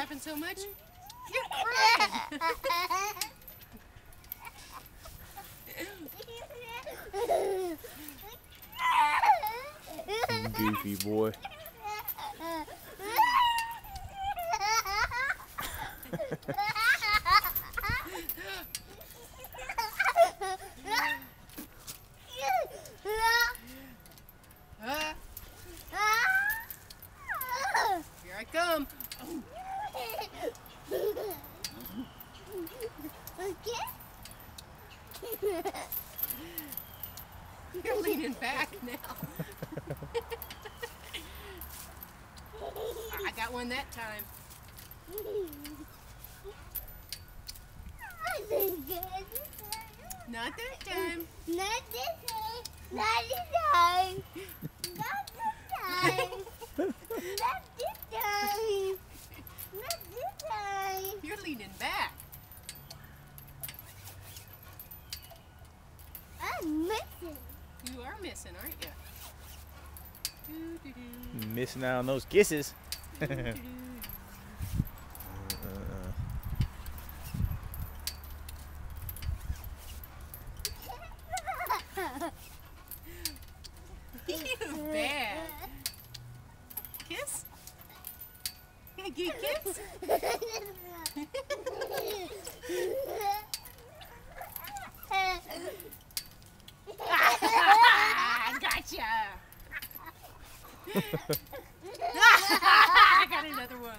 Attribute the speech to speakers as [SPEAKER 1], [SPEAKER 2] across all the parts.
[SPEAKER 1] laughing so much? You're crying.
[SPEAKER 2] Goofy boy.
[SPEAKER 1] Here I come. You're leaning back now. I got one that time. Not that time.
[SPEAKER 3] Not this time. Not this time. Not this time. Not this time. Not this time.
[SPEAKER 1] You're leaning back.
[SPEAKER 3] I'm missing.
[SPEAKER 1] You are missing, aren't you?
[SPEAKER 2] Missing out on those kisses.
[SPEAKER 1] You bad. Kiss? Can I get a kiss? Gotcha. I got another one.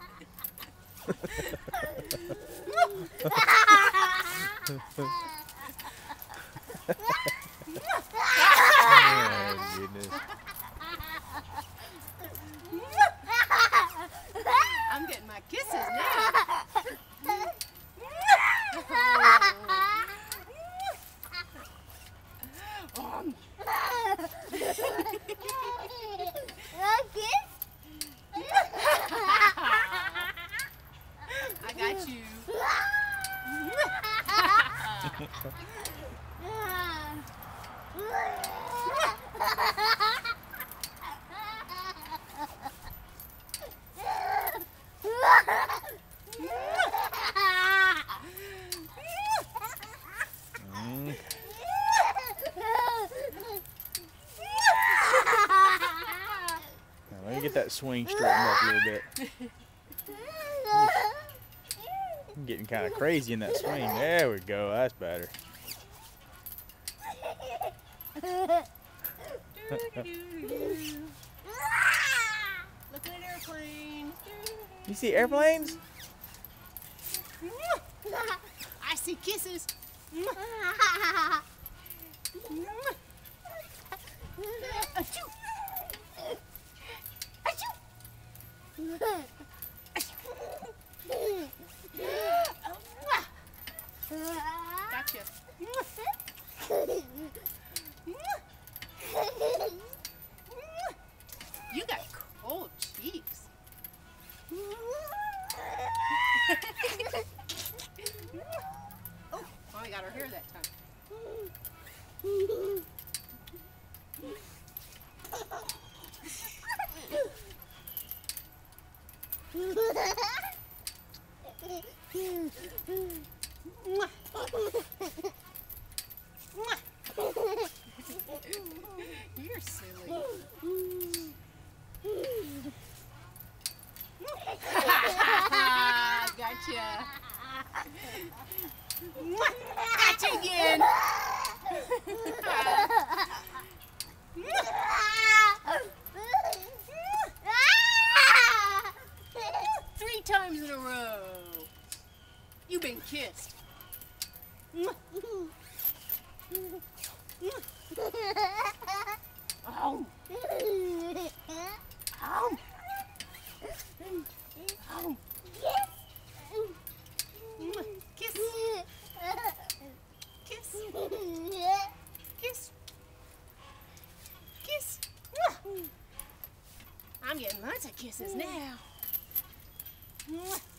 [SPEAKER 2] Oh, goodness.
[SPEAKER 1] I'm getting my kisses now. I got you.
[SPEAKER 2] Now, let me get that swing straightened up a little bit. I'm getting kind of crazy in that swing. There we go. That's better.
[SPEAKER 1] Look at an airplane.
[SPEAKER 2] You see airplanes?
[SPEAKER 1] I see kisses. Achoo. Achoo. Gotcha. You got cold cheeks. Oh, I got her hair that time. You're silly. Gotcha. Gotcha again. 3 times in a row. You've been kissed. Oh. Oh. Oh. Kiss. Kiss. Kiss. Kiss. I'm getting lots of kisses now.